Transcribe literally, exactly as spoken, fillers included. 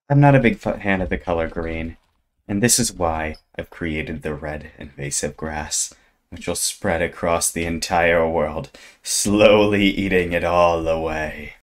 I'm not a big fan of the color green, and this is why I've created the red invasive grass, which will spread across the entire world, slowly eating it all away.